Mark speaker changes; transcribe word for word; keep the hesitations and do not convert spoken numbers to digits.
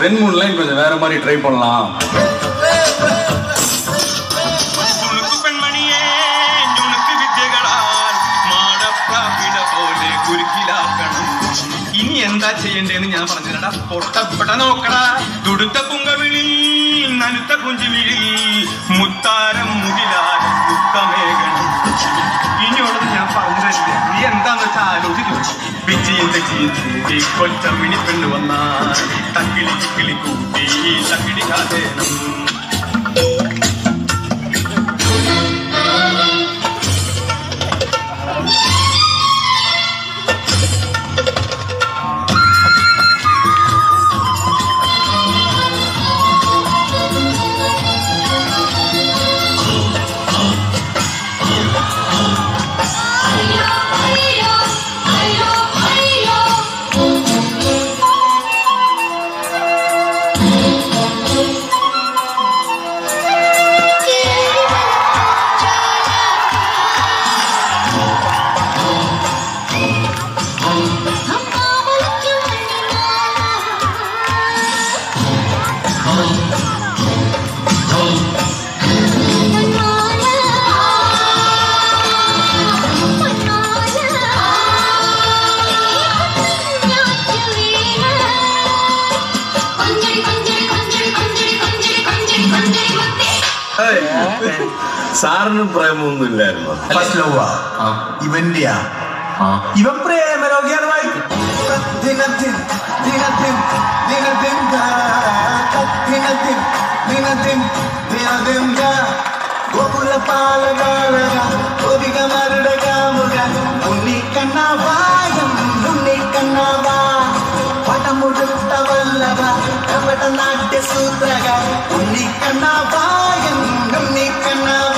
Speaker 1: ரெண்டு மூணு லைன் கொஞ்சம் வேற மாதிரி ட்ரை பண்ணலாம்.
Speaker 2: ഇനി എന്താ ചെയ്യണ്ടേന്ന് ഞാൻ പറഞ്ഞില്ലടാ. പൊട്ടപ്പെട്ട നോക്കടാ തുടുത്ത പുങ്കവിളി നനുത്ത കുഞ്ചുവിളി മുത്താരം മുകിലാരം ദുഃഖമേഖണം. ഇനിയുള്ളത് ഞാൻ പറഞ്ഞു തരില്ല. നീ എന്താന്ന് വെച്ചാൽ ആലോചിച്ചു. പിച്ചിയും തെച്ചിയും ചൂടി കൊച്ച മിണിപ്പെണ്ണു വന്നാൽ തക്കിളി കിക്കിളി കൂട്ടി തക്കിടി കാതേനം.
Speaker 3: സാറിന് പ്രേമൊന്നും ഇല്ലായിരുന്നു.
Speaker 4: ഇവന്റെ ഇവൻ പ്രേമരോഗിയാണ്. ഗോകുല പാലകാലക ഒതിക മരുട കാമുക ഉണ്ണിക്കണ്ണാവായം ഉണ്ണിക്കണ്ണാവാ പടമുടുത്ത വല്ലഭ കപട നാട്യ സൂത്രക ഉണ്ണിക്കണ്ണാവായം ഉണ്ണിക്കണ്ണാവാ